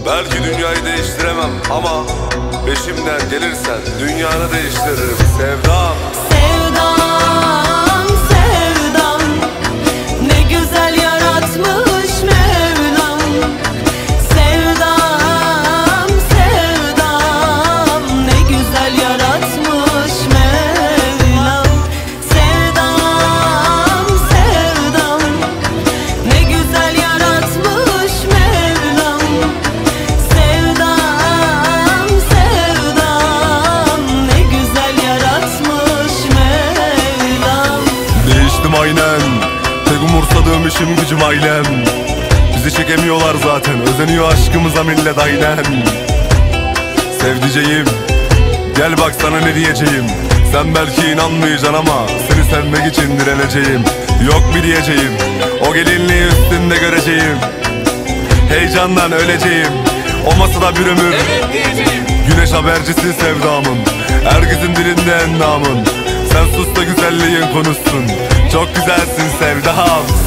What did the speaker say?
Belki dünyayı değiştiremem ama peşimden gelirsen dünyanı değiştiririm sevdam. Sevdam, sevdam, ne güzel yaratmış Mevlam. Sevdam, sevdam, ne güzel yaratmış Mevlam. Sevdam, sevdam, ne güzel yaratmış Mevlam. Sevdam, sevdam, ne güzel yaratmış Mevlam. Değiştim aynen, tek umursadığım işim gücüm ailem. Bizi çekemiyorlar zaten, özeniyor aşkımıza millet aynen. Sevdiceğim, gel bak sana ne diyeceğim. Sen belki inanmayacaksın ama seni sevmek için direneceğim. Yok bir diyeceğim, o gelinliği üstünde göreceğim. Heyecandan öleceğim, o masada bir ömür. Evet diyeceğim. Güneş habercisi sevdamın, herkesin dilinde endamın. Sen sus da güzelliğin konuşsun, çok güzelsin sevdam.